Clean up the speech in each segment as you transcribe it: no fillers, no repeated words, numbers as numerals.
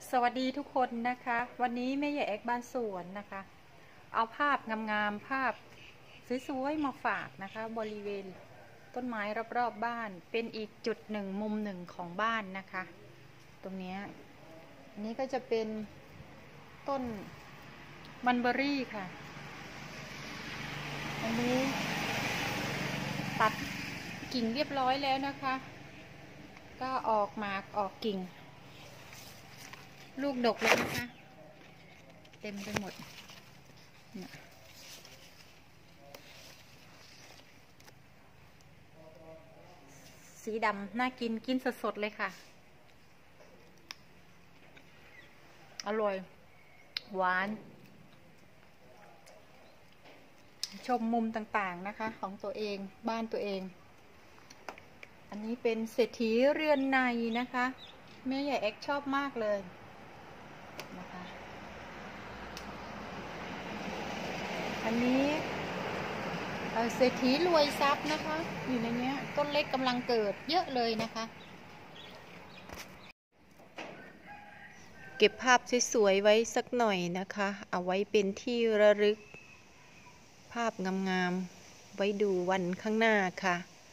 สวัสดีทุกคนนะคะวันนี้แม่ใหญ่แอกบ้านสวนนะคะเอาภาพงามๆภาพสวยๆมาฝากนะคะบริเวณต้นไม้รอบๆบ้านเป็นอีกจุดหนึ่งมุมหนึ่งของบ้านนะคะตรงนี้อันนี้ก็จะเป็นต้นมันเบอรี่ค่ะอันนี้ตัดกิ่งเรียบร้อยแล้วนะคะก็ออกหมากออกกิ่งลูกดกเลยนะคะเต็มไปหมดเนี่ยสีดำน่ากินสดๆเลยค่ะอร่อยหวานชมมุมต่างๆนะคะของตัวเองบ้านตัวเองอันนี้เป็นเศรษฐีเรือนในนะคะแม่ใหญ่แอกชอบมากเลยนะคะอันนี้เศรษฐีรวยทรัพย์นะคะอยู่ในนี้ต้นเล็กกำลังเกิดเยอะเลยนะคะเก็บภาพสวยๆไว้สักหน่อยนะคะเอาไว้เป็นที่ระลึกภาพงามๆไว้ดูวันข้างหน้าค่ะ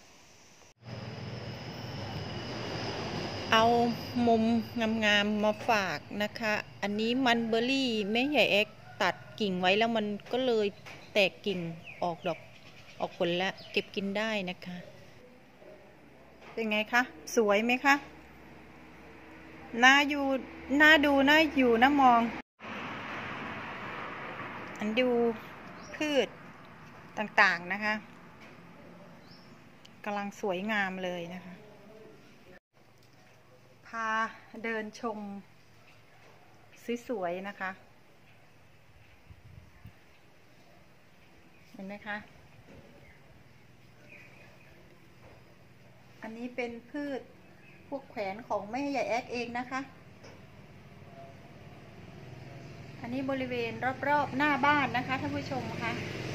เอามุมงามๆมาฝากนะคะอันนี้มันเบอร์รี่แม่ใหญ่แอกตัดกิ่งไว้แล้วมันก็เลยแตกกิ่งออกดอกออกผลแล้วเก็บกินได้นะคะเป็นไงคะสวยไหมคะน่าอยู่น่าดูน่าอยู่น่ามองอันดูพืชต่างๆนะคะกำลังสวยงามเลยนะคะพาเดินชมสวยๆนะคะเห็นไหมคะอันนี้เป็นพืชพวกแขวนของแม่ใหญ่แอกเองนะคะอันนี้บริเวณรอบๆหน้าบ้านนะคะท่านผู้ชมคะ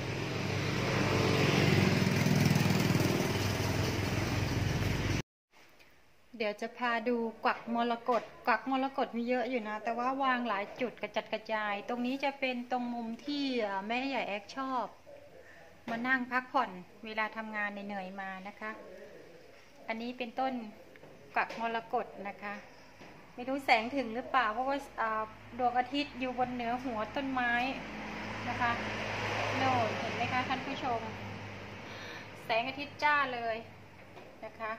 เดี๋ยวจะพาดูกวักมรกตมีเยอะอยู่นะแต่ว่าวางหลายจุดกระจัดกระจายตรงนี้จะเป็นตรงมุมที่แม่ใหญ่แอกชอบมานั่งพักผ่อนเวลาทำงานเหนื่อยมานะคะอันนี้เป็นต้นกวักมรกตนะคะไม่รู้แสงถึงหรือเปล่าเพราะว่าดวงอาทิตย์อยู่บนเหนือหัวต้นไม้นะคะโน่นเห็นไหมคะท่านผู้ชมแสงอาทิตย์จ้าเลยนะคะ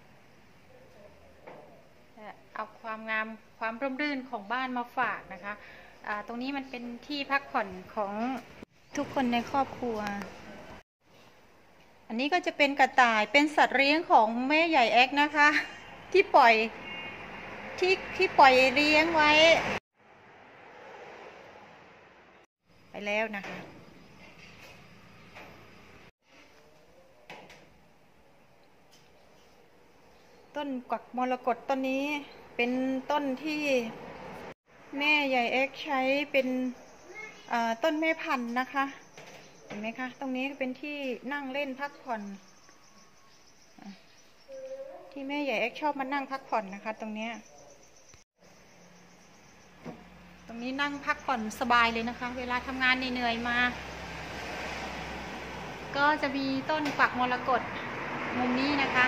เอาความงามความร่มรื่นของบ้านมาฝากนะคะตรงนี้มันเป็นที่พักผ่อนของทุกคนในครอบครัวอันนี้ก็จะเป็นกระต่ายเป็นสัตว์เลี้ยงของแม่ใหญ่แอกนะคะที่ปล่อยเลี้ยงไว้ไปแล้วนะคะต้นกวักมรกตต้นนี้เป็นต้นที่แม่ใหญ่เอ็กใช้เป็นต้นแม่พันธุ์นะคะเห็นไหมคะตรงนี้เป็นที่นั่งเล่นพักผ่อนที่แม่ใหญ่เอ็กชอบมานั่งพักผ่อนนะคะตรงนี้นั่งพักผ่อนสบายเลยนะคะเวลาทำงานเหนื่อยมาก็จะมีต้นกวักมรกตมุมนี้นะคะ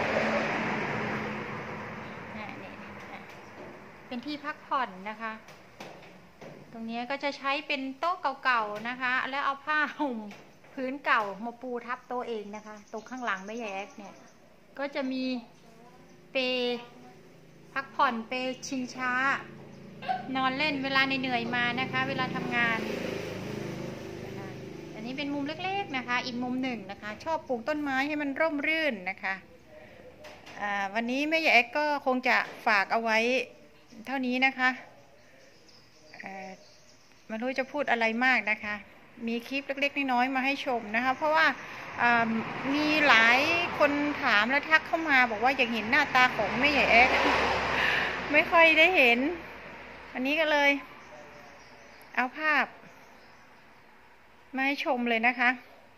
เป็นที่พักผ่อนนะคะตรงนี้ก็จะใช้เป็นโต๊ะเก่าๆนะคะแล้วเอาผ้าห่มพื้นเก่ามาปูทับโต๊ะเองนะคะตรงข้างหลังแม่ใหญ่แอกเนี่ยก็จะมีเปพักผ่อนเปชิงช้านอนเล่นเวลาเหนื่อยมานะคะเวลาทำงานนะคะอันนี้เป็นมุมเล็กๆนะคะอีกมุมหนึ่งนะคะชอบปลูกต้นไม้ให้มันร่มรื่นนะคะวันนี้แม่ใหญ่แอกก็คงจะฝากเอาไว้เท่านี้นะคะไม่รู้จะพูดอะไรมากนะคะมีคลิปเล็กๆน้อยๆมาให้ชมนะคะเพราะว่ามีหลายคนถามและทักเข้ามาบอกว่าอยากเห็นหน้าตาของแม่ใหญ่แอกไม่ค่อยได้เห็นวันนี้ก็เลยเอาภาพมาให้ชมเลยนะคะ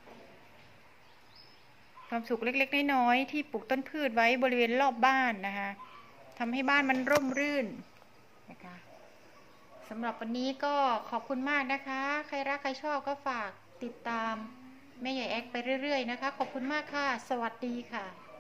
ความสุขเล็กๆน้อยๆที่ปลูกต้นพืชไว้บริเวณรอบบ้านนะคะทำให้บ้านมันร่มรื่นนะคะสำหรับวันนี้ก็ขอบคุณมากนะคะ ใครรักใครชอบก็ฝากติดตามแม่ใหญ่แอ๊กไปเรื่อยๆนะคะ ขอบคุณมากค่ะ สวัสดีค่ะ